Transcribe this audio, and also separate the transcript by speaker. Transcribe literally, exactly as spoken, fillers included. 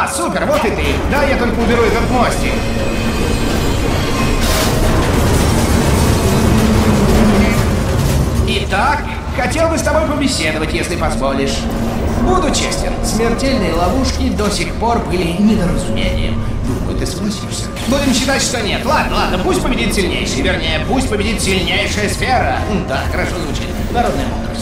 Speaker 1: А, супер, вот и ты. Да, я только уберу этот мостик. Итак, хотел бы с тобой побеседовать, если позволишь. Буду честен, смертельные ловушки до сих пор были недоразумением. Думаю, ты согласишься. Будем считать, что нет. Ладно, ладно, пусть победит сильнейший. Вернее, пусть победит сильнейшая сфера. Да, хорошо звучит. Народная мудрость.